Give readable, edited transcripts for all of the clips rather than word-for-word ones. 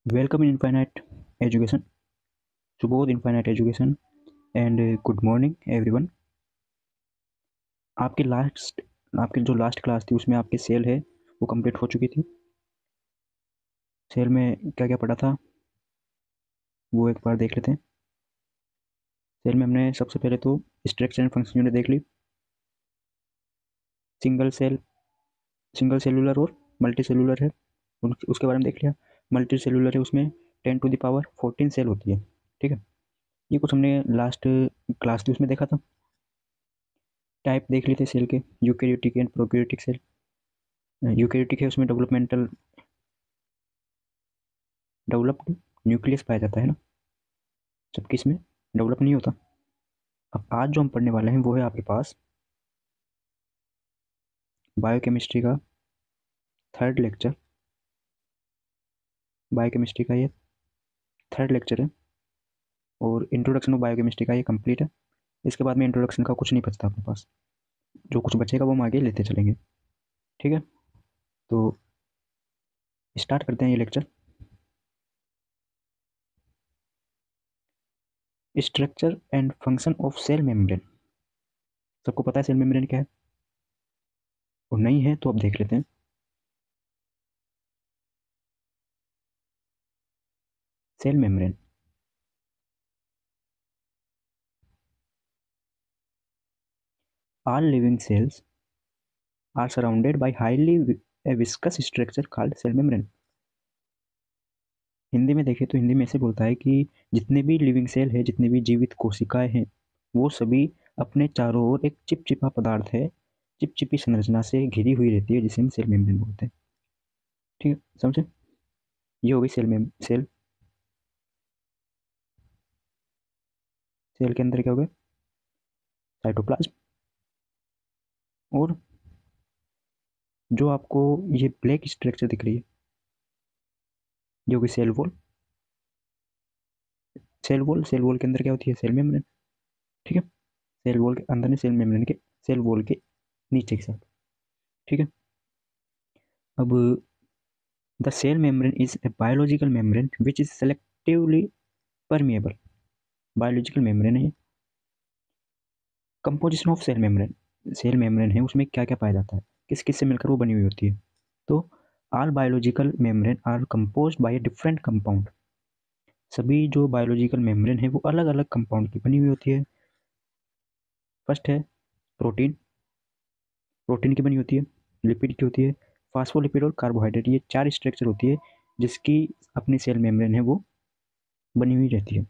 Welcome in Infinite Education, Subodh Infinite Education, and good morning everyone. आपकी जो last class थी उसमें आपकी सेल है वो कंप्लीट हो चुकी थी। सेल में क्या क्या पढ़ा था वो एक बार देख लेते हैं। सेल में हमने सबसे पहले तो स्ट्रक्चर एंड फंक्शन यूनिट देख ली। सिंगल सेल, सिंगल सेलुलर और मल्टी सेलुलर है, उसके बारे में देख लिया। मल्टी सेलुलर है, उसमें 10 to the power 14 सेल होती है। ठीक है, ये कुछ हमने लास्ट क्लास थी उसमें देखा था। टाइप देख लेते सेल के, eukaryotic and prokaryotic cell. Eukaryotic है, उसमें डेवलप्ड न्यूक्लियस पाया जाता है ना, जबकि इसमें डेवलप नहीं होता। अब आज जो हम पढ़ने वाले हैं वो है आपके पास बायोकेमिस्ट्री का थर्ड लेक्चर। बायोकेमिस्ट्री का ये थर्ड लेक्चर है और इंट्रोडक्शन ऑफ बायोकेमिस्ट्री का ये कंप्लीट है। इसके बाद में इंट्रोडक्शन का कुछ नहीं बचता अपने पास, जो कुछ बचेगा वो हम आगे लेते चलेंगे। ठीक है, तो स्टार्ट करते हैं ये lecture. Structure and function of cell membrane. सबको पता है सेल मेम्ब्रेन क्या है, और नहीं है तो अब देख लेते हैं। Cell membrane, all living cells are surrounded by highly viscous structure called cell membrane। Hindi में देखें तो हिंदी में ऐसे बोलता है कि जितने भी लिविंग सेल है, जितने भी जीवित कोशिकाएं हैं, वो सभी अपने चारों ओर एक चिपचिपा पदार्थ है, चिपचिपी संरचना से घिरी हुई रहती है, जिसे हम सेल मेम्ब्रेन बोलते हैं। ठीक है, समझे? ये हो गई सेल। सेल के अंदर क्या हो गया? साइटोप्लाज्म। और जो आपको ये ब्लैक स्ट्रक्चर दिख रही है, ये हो गई सेल वॉल। सेल वॉल के अंदर क्या होती है? Cell membrane. ठीक है, सेल वॉल के अंदर नहीं, सेल मेम्ब्रेन के, सेल वॉल के नीचे के साथ। ठीक है, अब the cell membrane is a biological membrane which is selectively permeable. Biological membrane है। Composition of cell membrane, cell membrane है उसमें क्या क्या पाया जाता है, किस किस से मिलकर वो बनी हुई होती है। तो all biological membrane are composed by different compound. सभी जो बायोलॉजिकल मेम्ब्रेन है वो अलग अलग कंपाउंड की बनी हुई होती है। फर्स्ट है प्रोटीन, प्रोटीन की बनी होती है। लिपिड की होती है, फास्फोलिपिड और कार्बोहाइड्रेट, ये चार स्ट्रक्चर होती है जिसकी अपनी सेल मेम्ब्रेन है वो बनी हुई रहती है।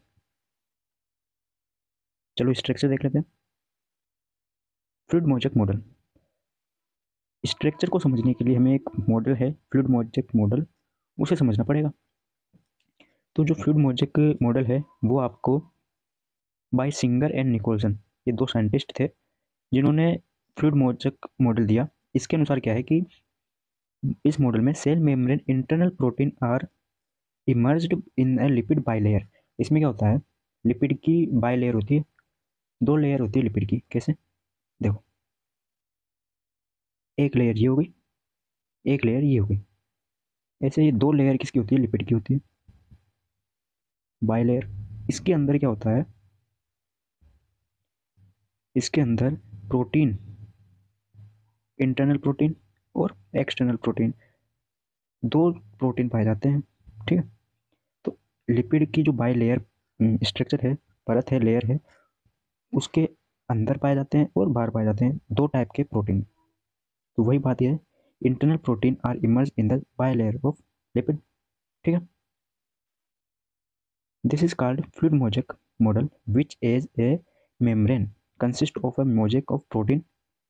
चलो स्ट्रक्चर देख लेते हैं। फ्लूइड मोजेक मॉडल, स्ट्रक्चर को समझने के लिए हमें एक मॉडल है फ्लूइड मोजेक मॉडल, उसे समझना पड़ेगा। तो जो फ्लूइड मोजेक मॉडल है वो आपको बाय सिंगर एंड निकोलसन, ये दो साइंटिस्ट थे जिन्होंने फ्लूइड मोजेक मॉडल दिया। इसके अनुसार क्या है कि इस मॉडल में cell membrane internal protein are emerged in a lipid bilayer. इसमें क्या होता है, लिपिड की बाइलेयर होती है, दो लेयर होती है लिपिड की। कैसे? देखो, एक लेयर ये हो गई, एक लेयर ये हो गई। ऐसे ये दो लेयर किसकी होती है? लिपिड की होती है, बाइलेयर। इसके अंदर क्या होता है, इसके अंदर प्रोटीन, इंटरनल प्रोटीन और एक्सटर्नल प्रोटीन, दो प्रोटीन पाए जाते हैं। ठीक है, तो लिपिड की जो बाई लेयर स्ट्रक्चर है, परत है, लेयर है, उसके अंदर पाए जाते हैं और बाहर पाए जाते हैं दो टाइप के प्रोटीन। तो वही बात यह है, internal protein are emerge in the bilayer of lipid. ठीक है, this is called fluid mosaic model which is a membrane consist of a mosaic of protein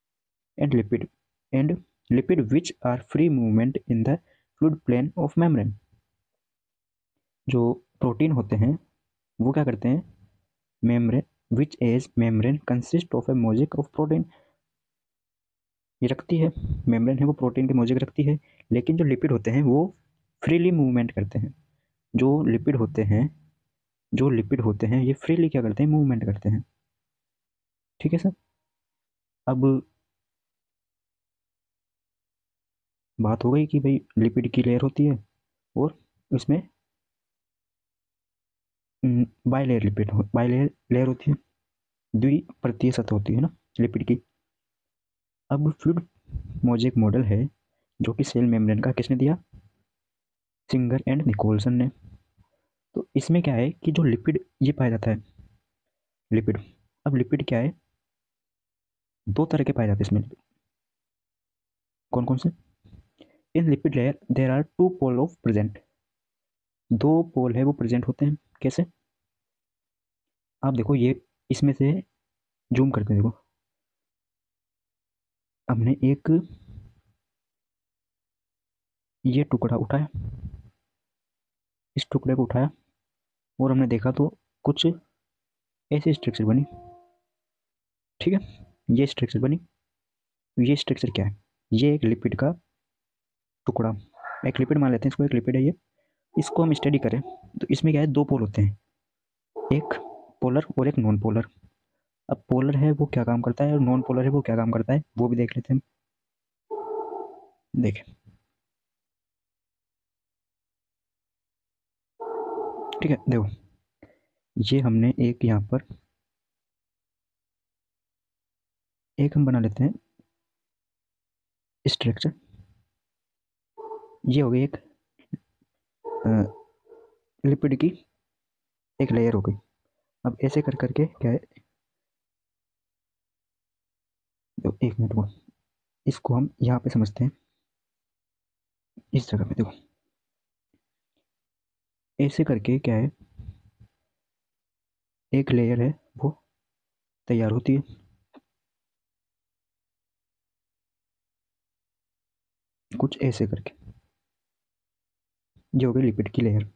and lipid which are free movement in the fluid plane of membrane। जो protein होते हैं वो क्या करते हैं, membrane, which as membrane consist of a mosaic of protein, ये रखती है, मेम्ब्रेन है वो प्रोटीन के मोजेक रखती है। लेकिन जो लिपिड होते हैं वो फ्रीली मूवमेंट करते हैं। जो लिपिड होते हैं, जो लिपिड होते हैं ये फ्रीली क्या करते हैं? मूवमेंट करते हैं। ठीक है सर, अब बात हो गई कि भाई लिपिड की लेयर होती है और इसमें बाइलेयर लिपिड बाइलेयर लेयर होती है, द्विपरतीय सतह होती है ना लिपिड की। अब फ्लूइड मोजेक मॉडल है जो कि सेल मेम्ब्रेन का किसने दिया, सिंगर एंड निकोलसन ने। तो इसमें क्या है कि जो लिपिड ये पाया जाता है लिपिड, अब लिपिड क्या है, दो तरह के पाए जाते हैं इसमें। कौन कौन से, in lipid layer there are two pole of present, दो पोल है वो प्रेजेंट होते हैं। कैसे, आप देखो ये इसमें से जूम करके देखो, हमने एक ये टुकड़ा उठाया, इस टुकड़े को उठाया और हमने देखा तो कुछ ऐसी स्ट्रक्चर बनी, ठीक है, ये स्ट्रक्चर बनी। ये स्ट्रक्चर क्या है, ये एक लिपिड का टुकड़ा, एक लिपिड मान लेते हैं इसको, एक लिपिड है ये। इसको हम स्टडी करें तो इसमें क्या है, दो पोल होते हैं, एक पोलर और एक नॉन पोलर। अब पोलर है वो क्या काम करता है और नॉन पोलर है वो क्या काम करता है, वो भी देख लेते हैं। देखें, ठीक है, देखो ये हमने एक यहाँ पर एक हम बना लेते हैं स्ट्रक्चर, ये हो गई एक लिपिड की एक लेयर हो गई। अब ऐसे कर करके क्या है, एक मिनट को, इसको हम यहाँ पे समझते हैं, इस जगह पे देखो, ऐसे करके क्या है, एक लेयर है वो तैयार होती है, कुछ ऐसे करके, ये हो गई लिपिड की लेयर,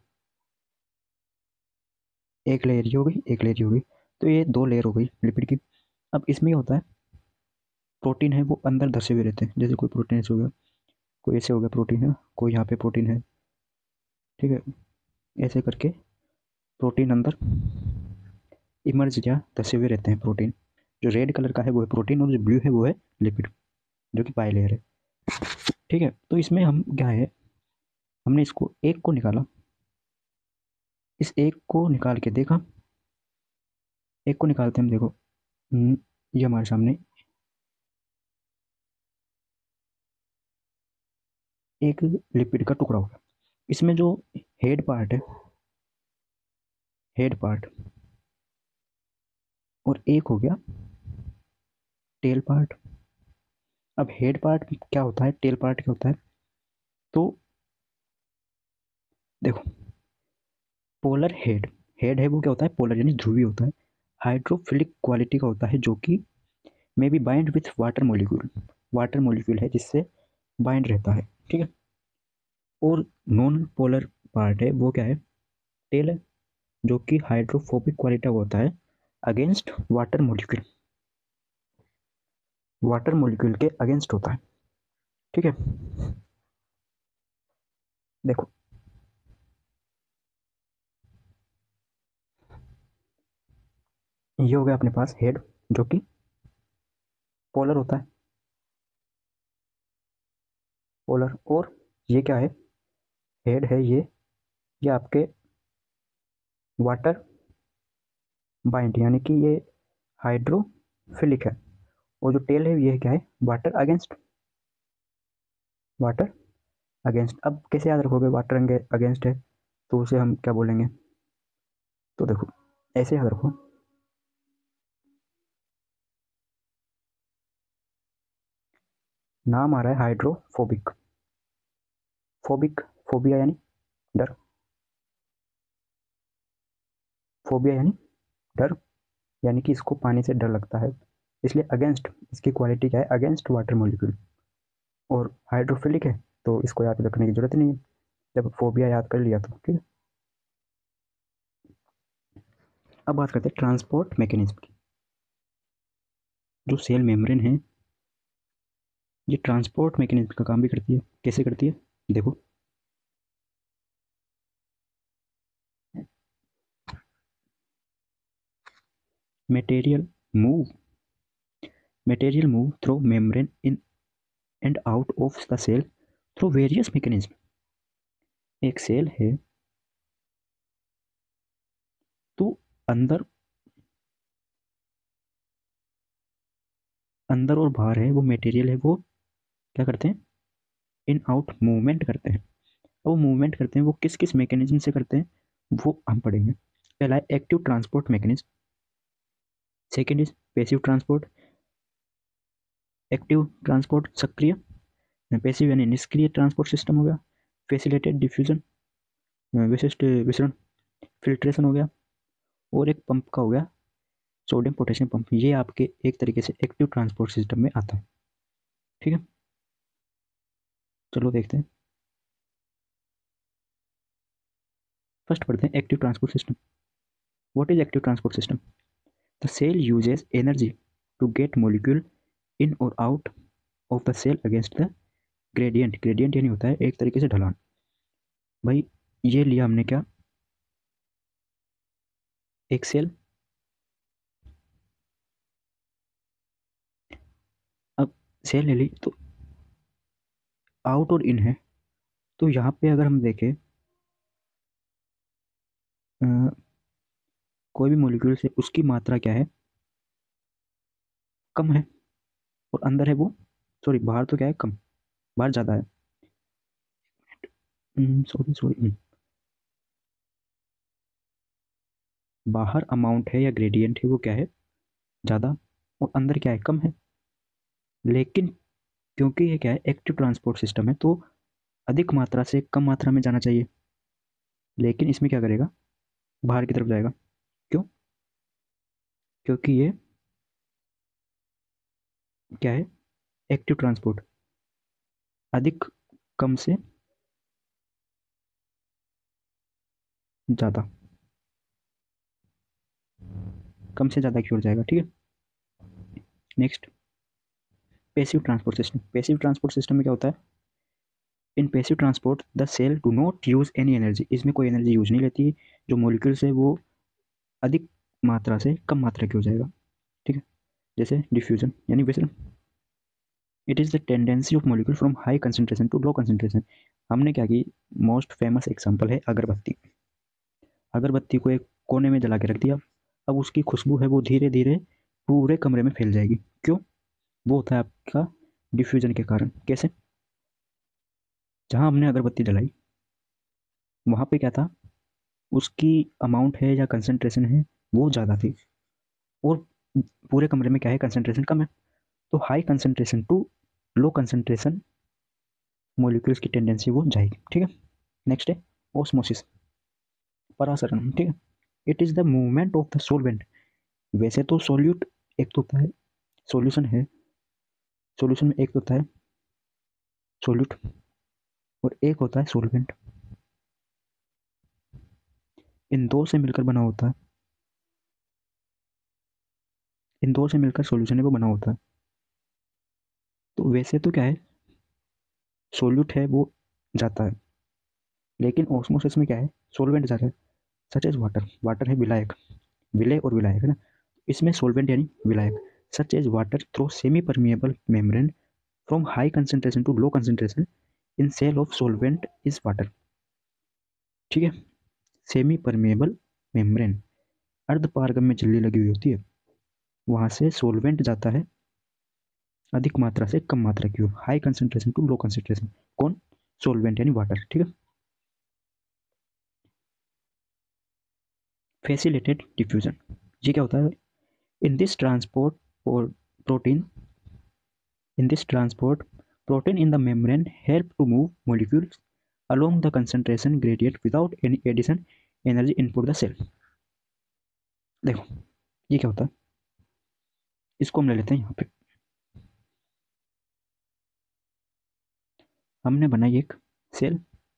एक लेयर ये हो गई, एक लेयर ये हो गई, तो ये दो लेयर हो गई लिपिड की। अब इसमें क्या होता है, प्रोटीन है वो अंदर धसे हुए रहते हैं, जैसे कोई प्रोटीन ऐसे हो गया, कोई ऐसे हो गया प्रोटीन है, कोई यहाँ पे प्रोटीन है, ठीक है, ऐसे करके प्रोटीन अंदर इमर्ज या धसे हुए रहते हैं प्रोटीन। जो रेड कलर का है वो है प्रोटीन और जो ब्लू है वो है लिपिड, जो कि बाइलेयर है, ठीक है। तो इसमें हम क्या है, हमने इसको एक को निकाला, इस एक को निकाल के देखा, एक को निकालते हम देखो, ये हमारे सामने एक लिपिड का टुकड़ा होगा, इसमें जो हेड पार्ट है, हेड पार्ट, और एक हो गया टेल पार्ट। अब हेड पार्ट क्या होता है, टेल पार्ट क्या होता है, तो देखो पोलर हेड, हेड है वो क्या होता है, पोलर यानी ध्रुवीय होता है, हाइड्रोफिलिक क्वालिटी का होता है, जो कि may be bind with water molecule, water molecule है जिससे बाइंड रहता है, ठीक है। और नॉन पोलर पार्ट है वो क्या है, टेल है, जो कि हाइड्रोफोबिक क्वालिटी का होता है against water molecule, water molecule के अगेंस्ट होता है, ठीक है। देखो ये हो गया अपने पास हेड, जो कि पोलर होता है, पोलर, और ये क्या है, हेड है ये आपके वाटर बाइंड, यानी कि ये हाइड्रोफिलिक है, और जो टेल है ये क्या है, वाटर अगेंस्ट, वाटर अगेंस्ट। अब कैसे याद रखोगे वाटर अगेंस्ट है, तो उसे हम क्या बोलेंगे, तो देखो ऐसे याद रखो, नाम आ रहा है हाइड्रोफोबिक, फोबिक, फोबिया यानी डर, फोबिया यानी डर, यानी कि इसको पानी से डर लगता है, इसलिए अगेंस्ट, इसकी क्वालिटी क्या है, अगेंस्ट वाटर मॉलिक्यूल, और हाइड्रोफिलिक है तो इसको याद रखने की जरूरत नहीं है, जब फोबिया याद कर लिया तो ठीक है। अब बात करते हैं ट्रांसपोर्ट मैकेनिज्म की। जो सेल मेम्ब्रेन है ये ट्रांसपोर्ट मैकेनिज्म का काम भी करती है, कैसे करती है, देखो material move, material move through membrane in and out of the cell through various mechanism. एक सेल है, अंदर अंदर और बाहर है वो मटेरियल है, वो क्या करते हैं, इन आउट मूवमेंट करते हैं। वो मूवमेंट करते हैं, वो किस किस मैकेनिज्म से करते हैं वो हम पढ़ेंगे। पहला है active transport mechanism, second is passive transport. Active transport सक्रिय, पैसिव यानी निष्क्रिय ट्रांसपोर्ट सिस्टम हो गया, फैसिलिटेटेड डिफ्यूजन, विशिष्ट विसरण, फिल्ट्रेशन हो गया, और एक पंप का हो गया सोडियम पोटेशियम पंप। ये आपके एक तरीके से एक्टिव ट्रांसपोर्ट सिस्टम में आता है। ठीक है, चलो देखते हैं। फर्स्ट पढ़ते हैं active transport system. What is active transport system? The cell uses energy to get molecule in और out of the cell against the gradient. Gradient यानी होता है एक तरीके से ढलान। भाई ये लिया हमने क्या, एक सेल, अब सेल ले ली तो आउट और इन है। तो यहाँ पे अगर हम देखें कोई भी मोलिक्यूल से उसकी मात्रा क्या है, कम है, और अंदर है वो, सॉरी बाहर तो क्या है, कम, बाहर ज़्यादा है। सॉरी सॉरी, बाहर अमाउंट है या ग्रेडियंट है वो क्या है, ज़्यादा, और अंदर क्या है, कम है। लेकिन क्योंकि ये क्या है, एक्टिव ट्रांसपोर्ट सिस्टम है, तो अधिक मात्रा से कम मात्रा में जाना चाहिए। लेकिन इसमें क्या करेगा, बाहर की तरफ जाएगा। क्यों? क्योंकि ये क्या है, एक्टिव ट्रांसपोर्ट, अधिक, कम से ज़्यादा, कम से ज़्यादा की ओर जाएगा। ठीक है, next passive transport system. Passive transport system में क्या होता है, in passive transport the cell do not use any energy. इसमें कोई एनर्जी यूज नहीं लेती, जो मोलिक्यूल्स है वो अधिक मात्रा से कम मात्रा की हो जाएगा। ठीक है, जैसे डिफ्यूजन यानी विसरण। It is the tendency of molecule from high concentration to low concentration. हमने क्या की, मोस्ट फेमस एग्जांपल है अगरबत्ती। अगरबत्ती को एक कोने में जला के रख दिया, अब उसकी खुशबू है वो धीरे धीरे पूरे कमरे में फैल जाएगी। क्यों? वो होता है आपका डिफ्यूजन के कारण। कैसे? जहाँ हमने अगरबत्ती जलाई वहाँ पे क्या था, उसकी अमाउंट है या कंसंट्रेशन है वो ज़्यादा थी, और पूरे कमरे में क्या है, कंसंट्रेशन कम है। तो high concentration to low concentration molecules की टेंडेंसी वो जाएगी। ठीक है, नेक्स्ट है ओस्मोसिस, परासरण। ठीक है, it is the movement of the solvent. वैसे तो सोल्यूट एक तो होता है, सॉल्यूशन है, सॉल्यूशन में एक तो होता है सोल्यूट और एक होता है सोलवेंट। इन दो से मिलकर बना होता है, इन दो से मिलकर सॉल्यूशन है वो बना होता है। तो वैसे तो क्या है, सोल्यूट है वो जाता है, लेकिन ऑस्मोसिस में क्या है, सोलवेंट जाता है, सच एज वाटर। वाटर है विलायक, विलय और विलायक है ना, इसमें सोलवेंट यानी विलायक। Such as water through semi permeable membrane from high concentration to low concentration in cell of solvent is water. ठीक है, सेमी परमिएबल मेम्ब्रेन, अर्ध पारगम्य झिल्ली लगी हुई होती है, वहां से सोलवेंट जाता है अधिक मात्रा से कम मात्रा की ओर, high concentration to low concentration. कौन? सोलवेंट यानी वाटर। ठीक है, फैसिलिटेड डिफ्यूजन, ये क्या होता है, इन दिस ट्रांसपोर्ट और protein, in this transport protein in the membrane help to move molecules along the concentration gradient without any addition energy input the cell। देखो ये क्या होता है, इसको हम ले लेते हैं यहाँ पे, हमने बनाई एक सेल,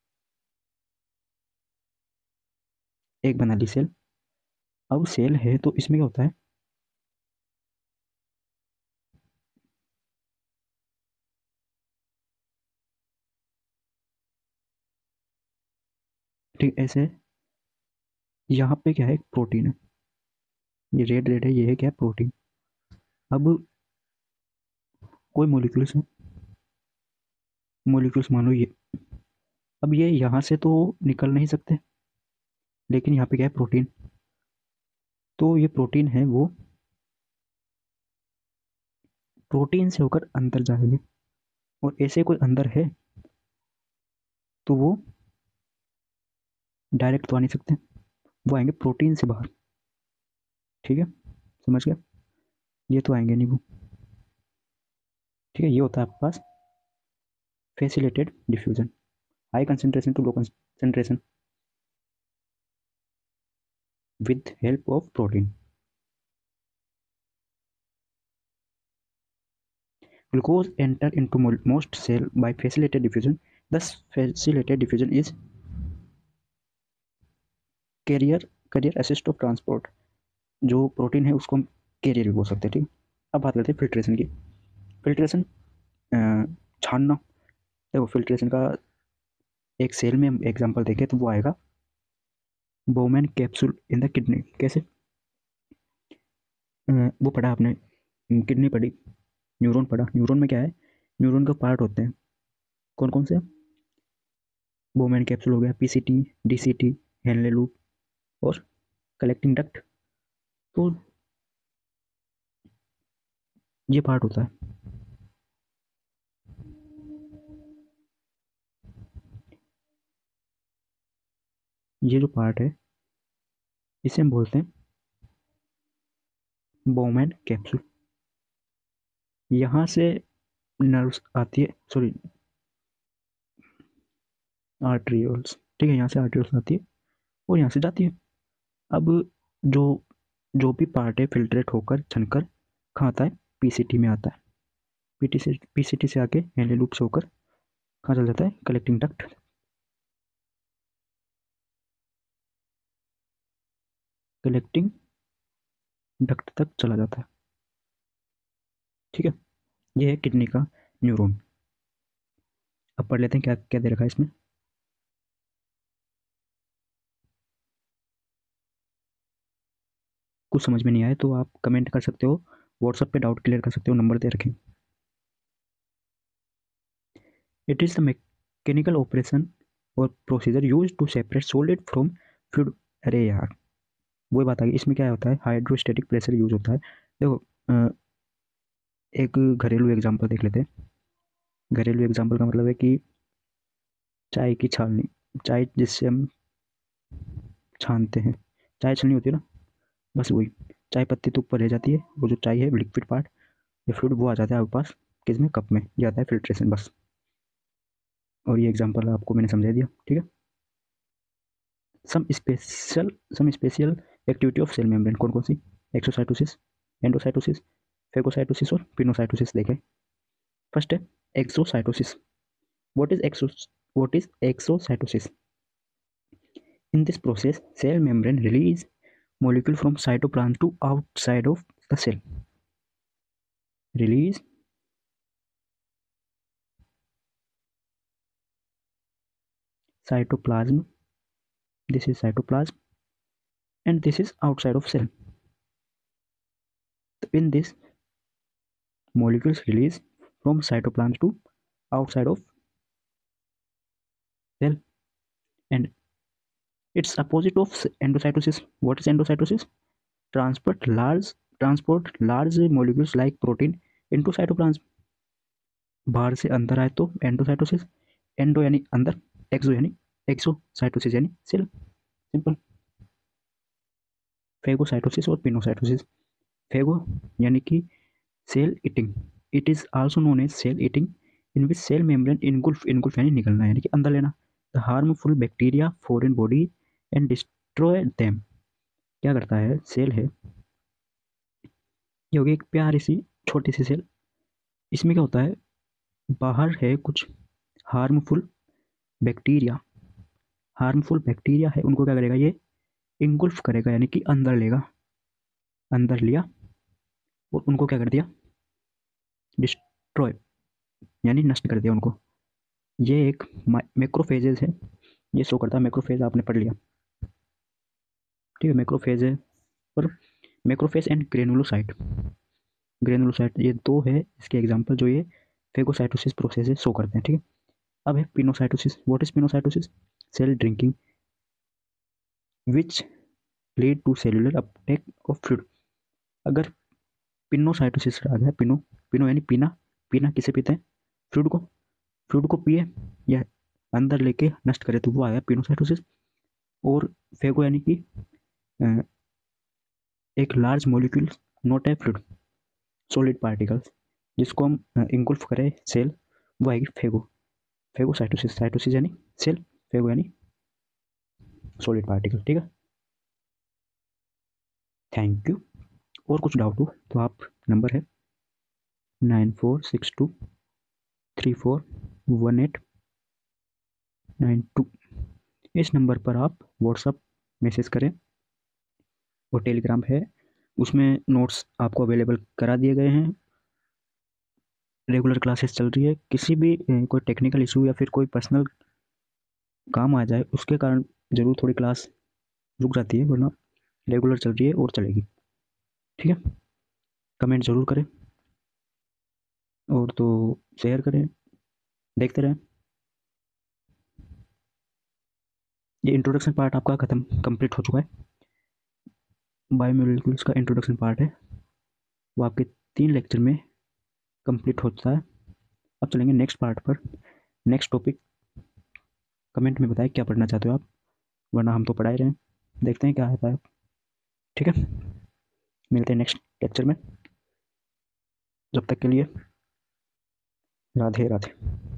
एक बना ली सेल। अब सेल है तो इसमें क्या होता है, ठीक ऐसे, यहाँ पे क्या है, प्रोटीन है, ये रेड रेड है, ये है क्या, प्रोटीन। अब कोई मोलिक्यूल्स है, मोलिक्यूल्स मान लो ये, अब ये यहाँ से तो निकल नहीं सकते, लेकिन यहाँ पे क्या है, प्रोटीन, तो ये प्रोटीन है वो प्रोटीन से होकर अंदर जाएंगे, और ऐसे कोई अंदर है तो वो डायरेक्ट तो आ नहीं सकते, वो आएंगे प्रोटीन से बाहर। ठीक है, समझ गया? ये तो आएंगे नहीं वो। ठीक है, ये होता है आपके पास facilitated diffusion, high concentration to low concentration with help of protein. Glucose enter into most cell by facilitated diffusion. Thus, facilitated diffusion is carrier carrier assist of transport. जो प्रोटीन है उसको हम कैरियर भी बोल सकते हैं। ठीक, अब बात करते हैं फिल्ट्रेशन की। फिल्ट्रेशन छानना। देखो फिल्ट्रेशन का एक सेल में हम एग्जांपल देखें तो वो आएगा Bowman capsule in the kidney. कैसे? वो पढ़ा आपने, किडनी पढ़ी, न्यूरॉन पढ़ा। न्यूरॉन में क्या है, न्यूरॉन का पार्ट होते हैं कौन कौन से? बोमेन कैप्सूल हो गया, पीसीटी, डीसीटी, हेनले लूप और कलेक्टिंग डक्ट। तो ये पार्ट होता है। ये जो पार्ट है इसे हम बोलते हैं बोमेन कैप्सूल। यहाँ से नर्व्स आती है, सॉरी आर्ट्रियोल्स। ठीक है, यहाँ से आर्ट्रियोल्स आती है और यहाँ से जाती है। अब जो जो भी पार्ट है फिल्ट्रेट होकर छनकर कहाँ आता है, पीसीटी में आता है। पीसीटी से आके हेनले लूप से होकर कहाँ चल जाता है, कलेक्टिंग डक्ट। कलेक्टिंग डक्ट तक चला जाता है। ठीक है, ये है किडनी का न्यूरॉन। अब पढ़ लेते हैं क्या क्या दे रखा है इसमें। कुछ समझ में नहीं आए तो आप कमेंट कर सकते हो, व्हाट्सएप पे डाउट क्लियर कर सकते हो, नंबर दे रखें। It is the mechanical operation और procedure use to separate solid from fluid. अरे यार, वही बात आ गई। इसमें क्या होता है, हाइड्रोस्टेटिक प्रेशर यूज होता है। देखो एक घरेलू एग्जांपल देख लेते हैं। घरेलू एग्जांपल का मतलब है कि चाय की छालनी, चाय जिससे हम छानते हैं, चाय छलनी होती है ना, बस वही। चाय पत्ती तो ऊपर रह जाती है, वो जो चाय है लिक्विड पार्ट या फ्लूइड वो आ जाता है आपके पास किस में, कप में, ये आता है फिल्ट्रेशन बस। और ये एग्जांपल आपको मैंने समझा दिया। ठीक है, some special activity of cell membrane कौन कौन सी? एक्सोसाइटोसिस, एंडोसाइटोसिस, फेगोसाइटोसिस और पिनोसाइटोसिस देखें। फर्स्ट है exocytosis. What is exocytosis? In this process, cell membrane release molecule from cytoplasm to outside of the cell. Release cytoplasm. This is cytoplasm, and this is outside of cell. In this, molecules release from cytoplasm to outside of cell, and it's opposite of endocytosis. What is endocytosis? Transport large molecules like protein into cytoplasm. बाहर से अंदर आए तो endocytosis, endo यानी अंदर, एक्सो यानी exocytosis यानी cell, simple. Phagocytosis और पिनोसाइटोसिस। फेगो यानी कि cell eating, it is also known as cell eating, in which cell membrane engulf यानी निकलना यानी कि अंदर लेना the harmful bacteria foreign body and destroy them. क्या करता है, सेल है ये होगी एक प्यारी सी छोटी सी सेल। इसमें क्या होता है, बाहर है कुछ हार्मफुल बैक्टीरिया, हार्मफुल बैक्टीरिया है, उनको क्या करेगा ये, इंगुल्फ करेगा यानी कि अंदर लेगा, अंदर लिया और उनको क्या कर दिया, डिस्ट्रॉय यानी नष्ट कर दिया उनको। ये एक मैक्रोफेजेज है, ये शो करता है, मैक्रोफेज आपने पढ़ लिया। ठीक है, मैक्रोफेज है और मैक्रोफेज एंड ग्रेनुलोसाइट। ग्रेनुलोसाइट ये दो है इसके एग्जांपल जो ये फेगोसाइटोसिस प्रोसेस है शो करते हैं। ठीक है, अब है pinocytosis. What is pinocytosis? Cell drinking which lead to cellular uptake of fluid. अगर पिनोसाइटोसिस आ गया, पिनो पिनो यानी पीना, पीना किसे पीते हैं? फ्लूइड को, फ्लूइड को पिए या अंदर लेके नष्ट करे, तो वो आया पिनोसाइटोसिस। और फेगो यानी कि एक large molecule, not a fluid, solid particles, जिसको हम इंगुल्फ करें सेल, वो आएगी फेगो, फेगोसाइटोसिस। साइटोसिस यानी सेल, फेगो यानी सॉलिड पार्टिकल। ठीक है, थैंक यू। और कुछ डाउट हो तो आप, नंबर है 9462341892, इस नंबर पर आप व्हाट्सअप मैसेज करें। और टेलीग्राम है, उसमें नोट्स आपको अवेलेबल करा दिए गए हैं। रेगुलर क्लासेस चल रही है। किसी भी कोई टेक्निकल इशू या फिर कोई पर्सनल काम आ जाए उसके कारण ज़रूर थोड़ी क्लास रुक जाती है, वरना रेगुलर चल रही है और चलेगी। ठीक है, कमेंट ज़रूर करें और तो शेयर करें, देखते रहें। ये इंट्रोडक्शन पार्ट आपका ख़त्म कंप्लीट हो चुका है। बायोमोलिक्यूल्स का इंट्रोडक्शन पार्ट है, वो आपके 3 लेक्चर में कंप्लीट होता है। अब चलेंगे नेक्स्ट पार्ट पर। नेक्स्ट टॉपिक कमेंट में बताएं क्या पढ़ना चाहते हो आप, वरना हम तो पढ़ा ही रहे हैं, देखते हैं क्या आता है। ठीक है, मिलते हैं नेक्स्ट लेक्चर में। जब तक के लिए राधे राधे।